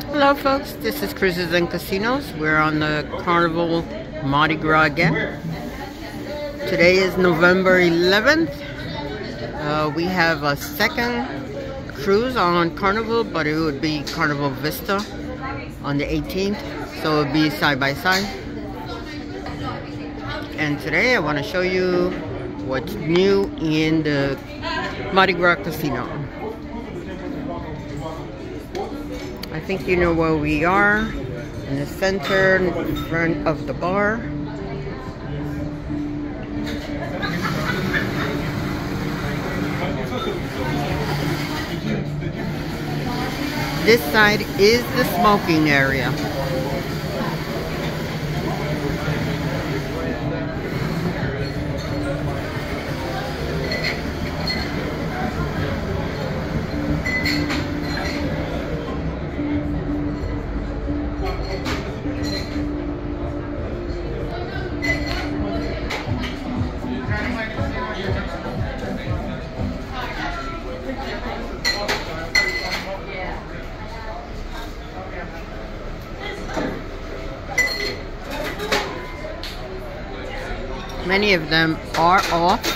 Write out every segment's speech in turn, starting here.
Hello folks, this is Cruises and Casinos. We're on the Carnival Mardi Gras again. Today is November 11th. We have a second cruise on Carnival, but it would be Carnival Vista on the 18th, so it would be side by side. And today I want to show you what's new in the Mardi Gras Casino. I think you know where we are, in the center, in front of the bar. This side is the smoking area. Many of them are off.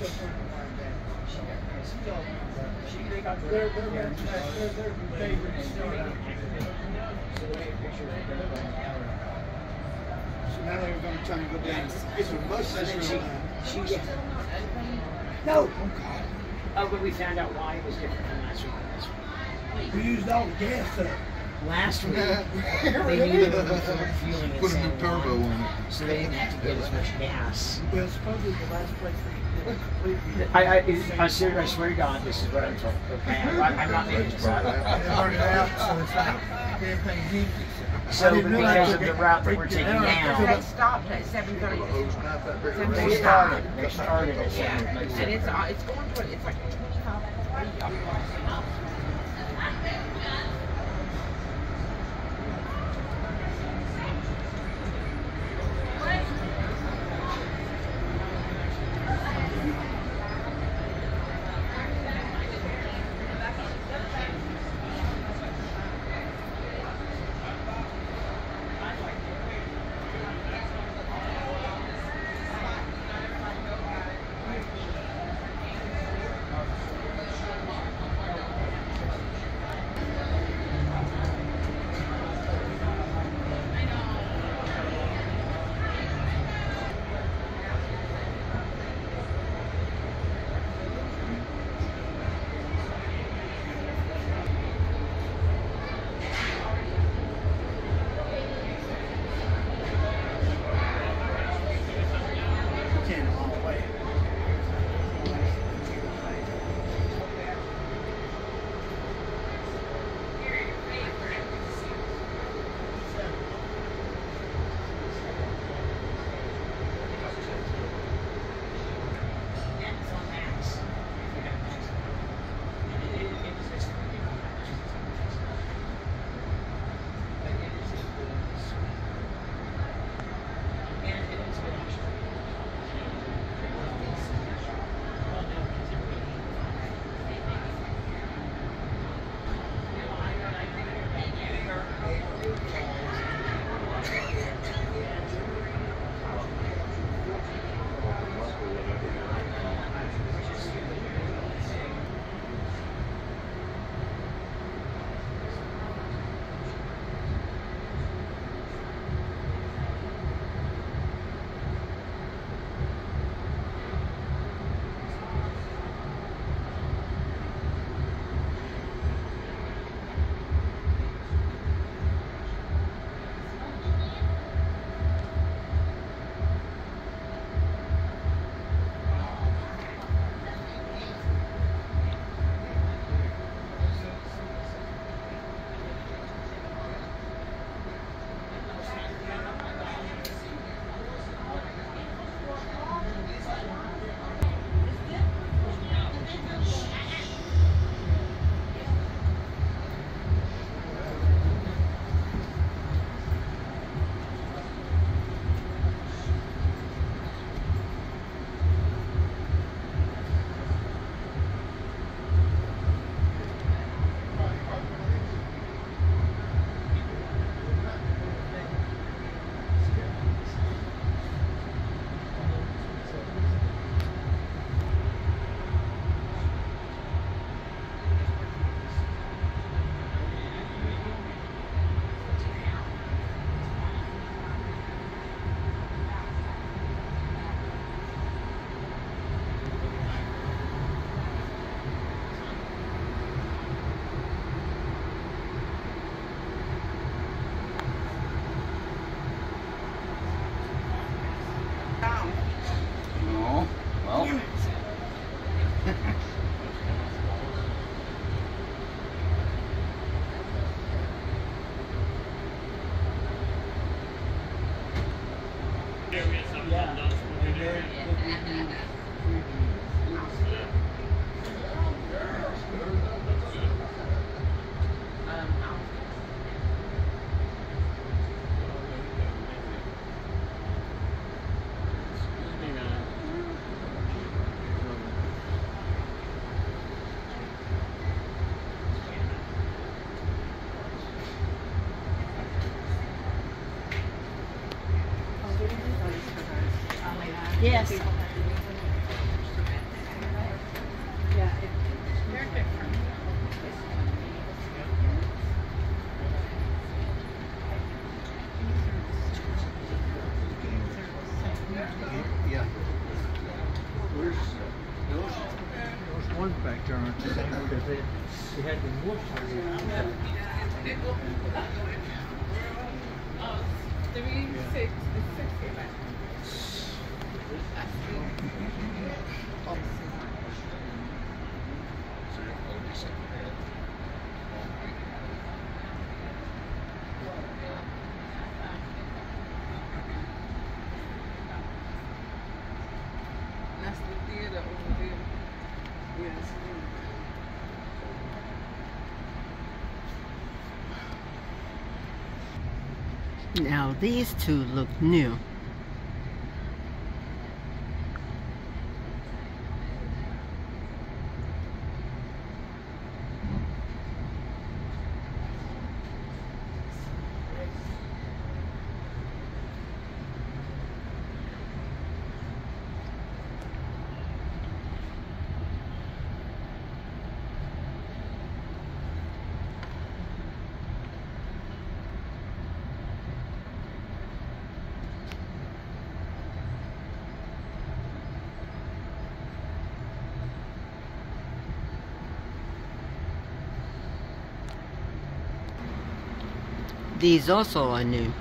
So now they were going to try and go down. It's a bus system. No! Oh, God. Oh, but we found out why it was different from last week. We used all the gas up. Last week, they knew they were fueling it. Put a new turbo in it. So they didn't have to get as much gas. Well, supposedly the last place they completely. I swear to God, this is what I'm told. Okay, I'm not making this up. They burned it out, so it's like everything's empty. So, because of the route that we're taking now, They stopped at 7:30. they started at 7:30. And it's going to it's like 25. Yes. insurance. Because they had the water. That's the theater over there. Yes. Now these two look new. These also are new.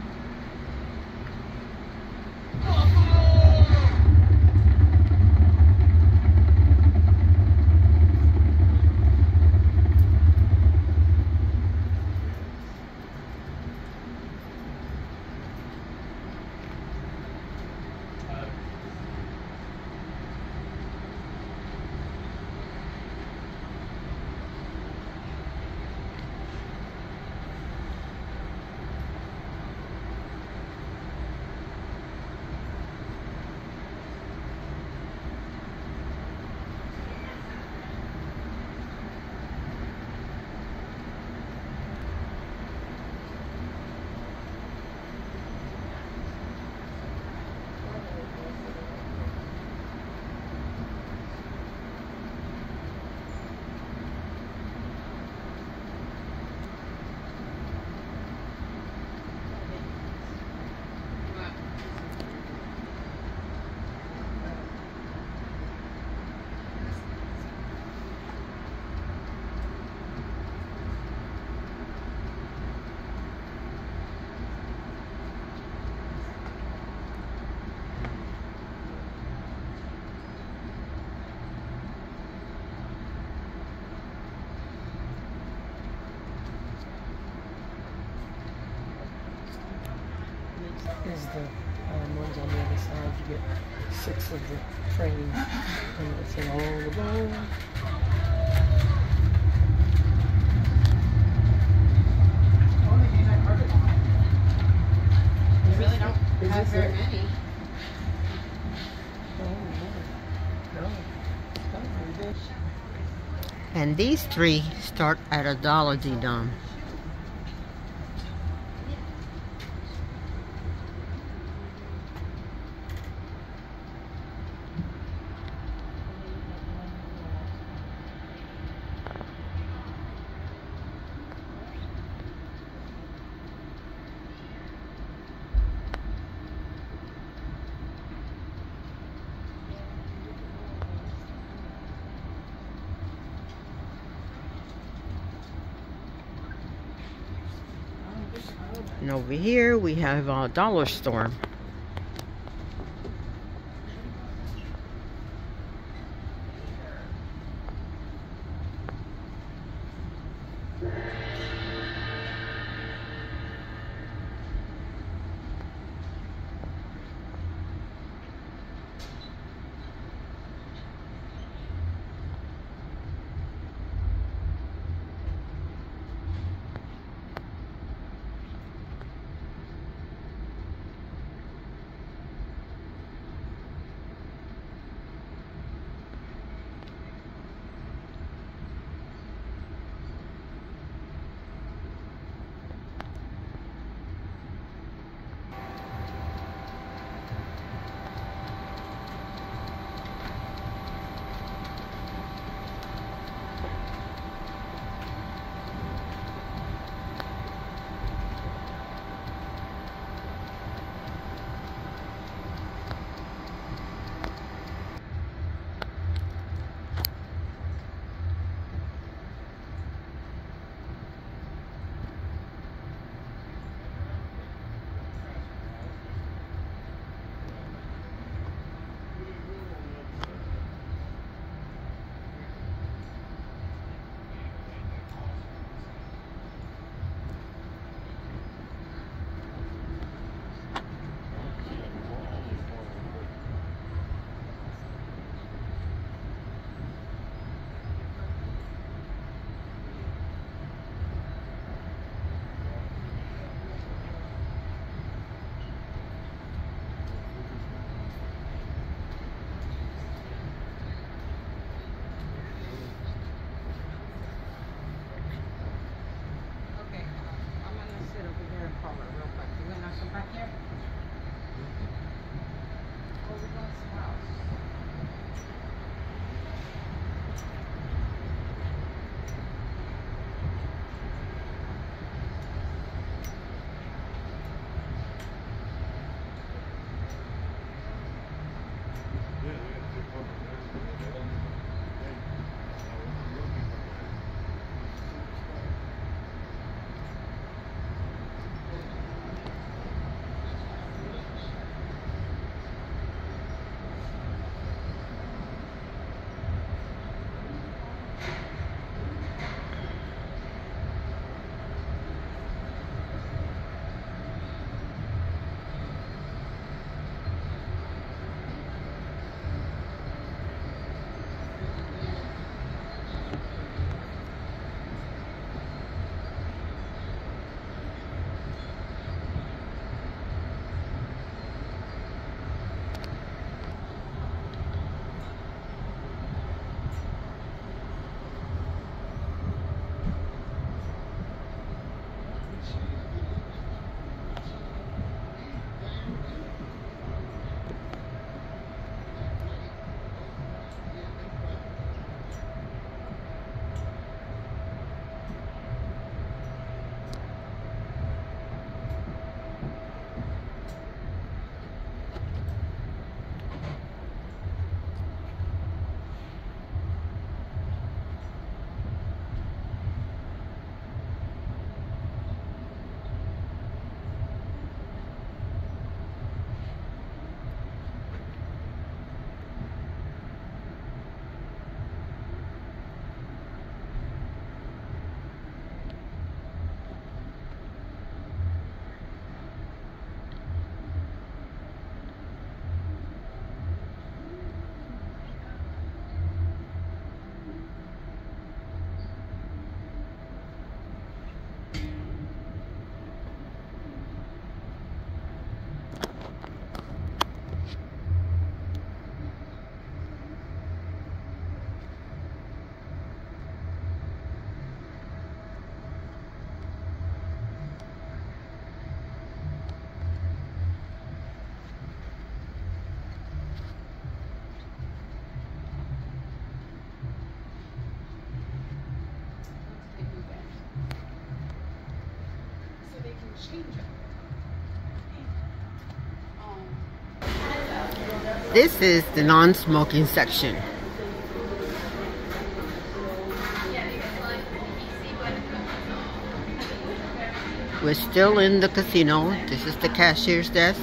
Is the ones on the other side. You get 6 of the train, and it's in all the bowl. You really don't have very many. And these 3 start at $1 Dom. And over here we have a dollar store. This is the non-smoking section. We're still in the casino. This is the cashier's desk.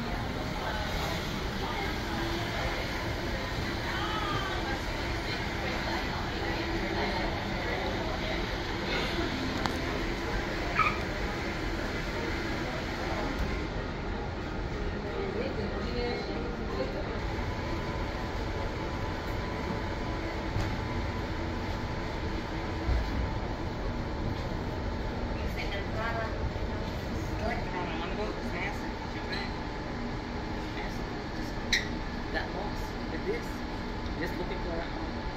Just looking for it.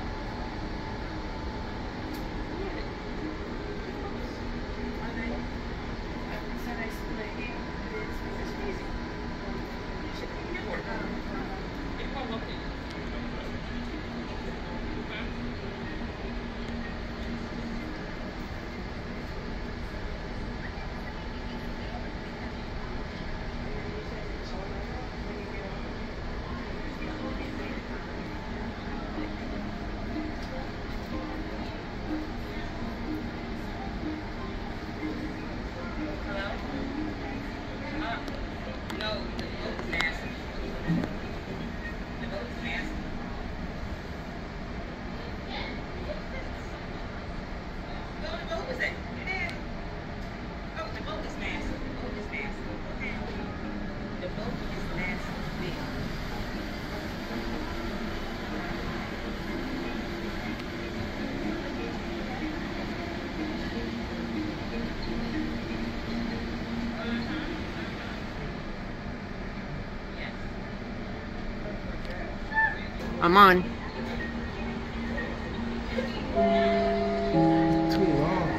I'm on. Too long.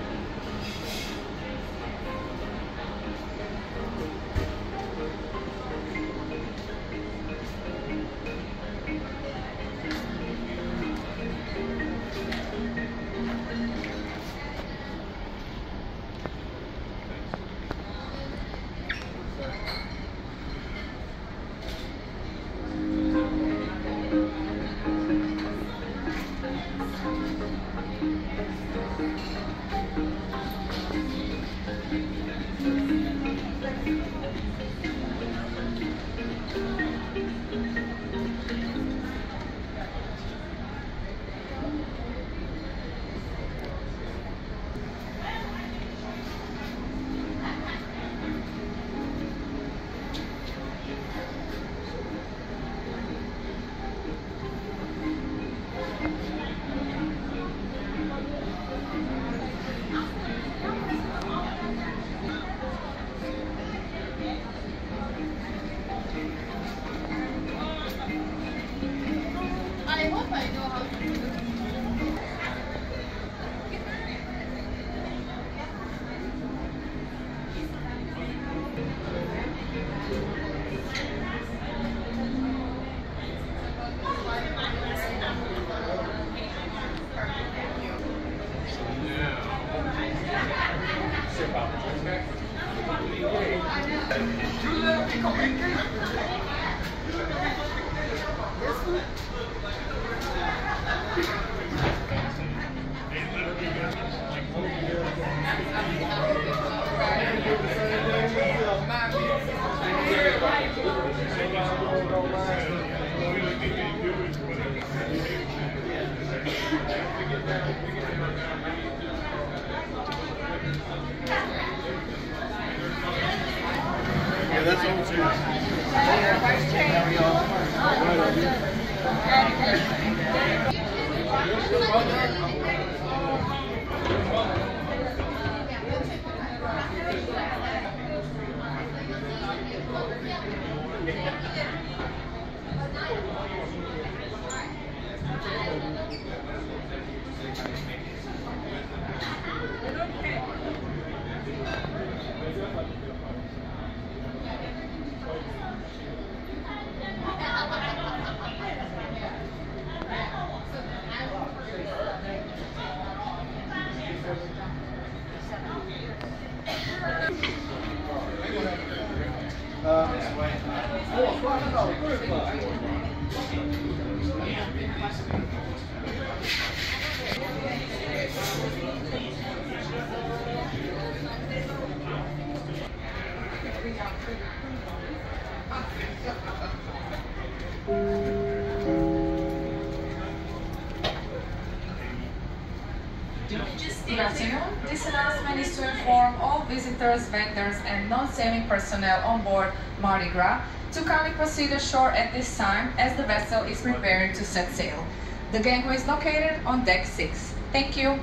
Good afternoon. This announcement is to inform all visitors, vendors, and non-sailing personnel on board Mardi Gras to kindly proceed ashore at this time as the vessel is preparing to set sail. The gangway is located on deck 6. Thank you.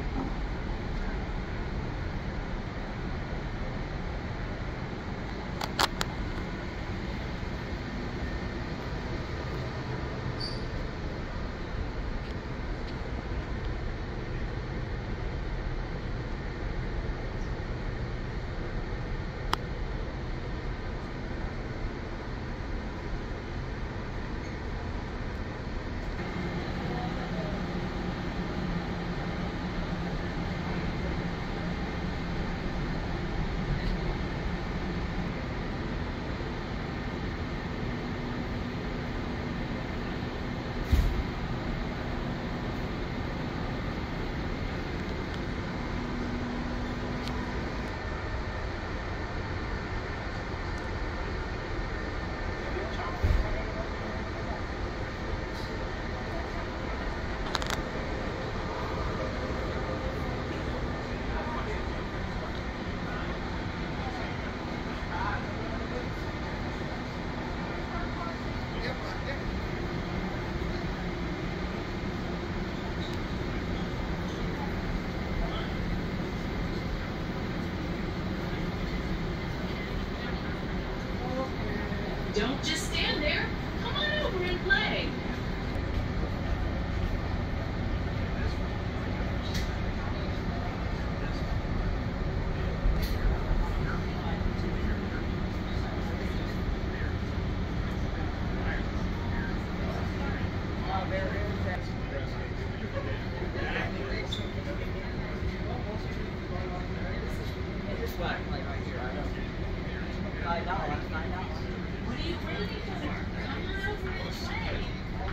Don't just stand there. Come on over and play. What are you waiting for? Come on over and play.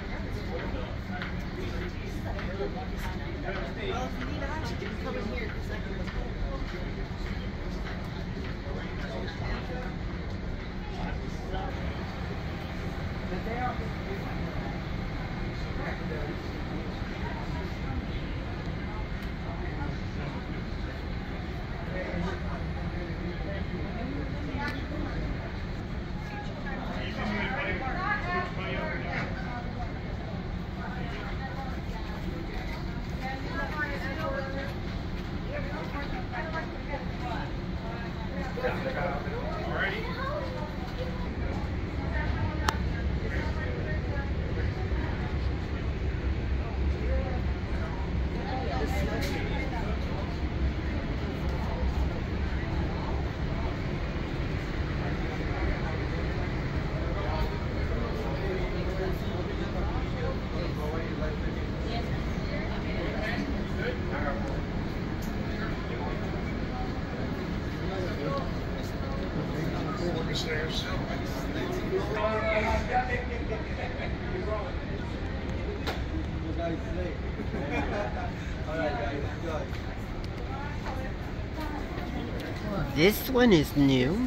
This one is new.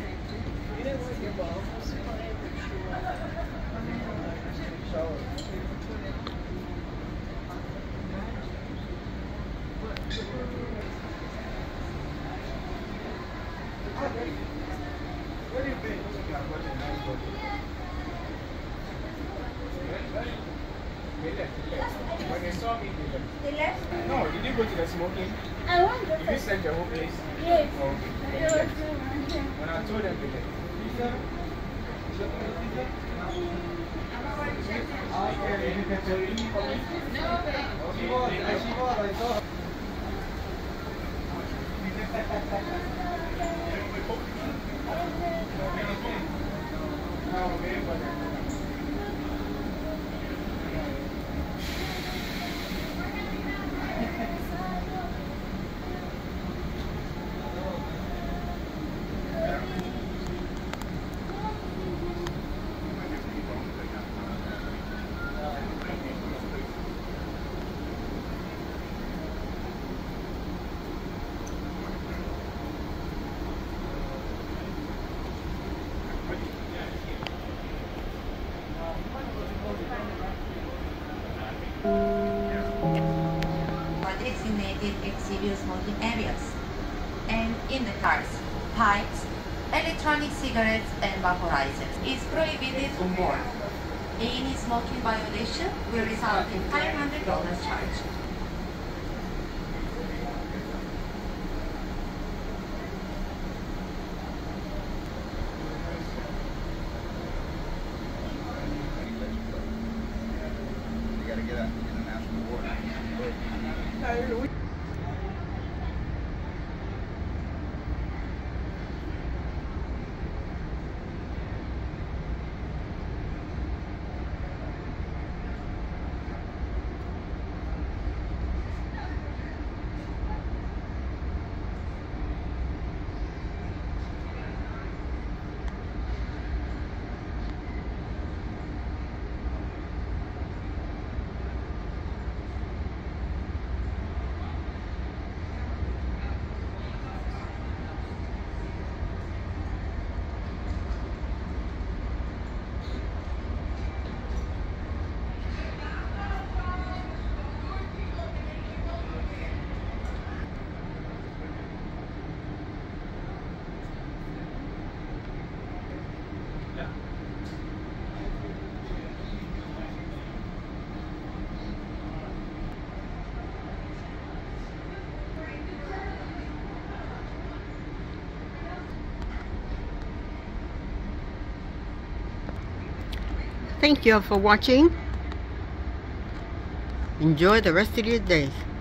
When they saw me, they left. No, did you go to the smoking? I want to. Did you send the whole place? Yes. Oh, okay. When I told them, they left. designated exterior smoking areas. And in the cars, pipes, electronic cigarettes, and vaporizers is prohibited on board. Any smoking violation will result in $500 charge. You gotta get an international award. Thank you all for watching. Enjoy the rest of your day.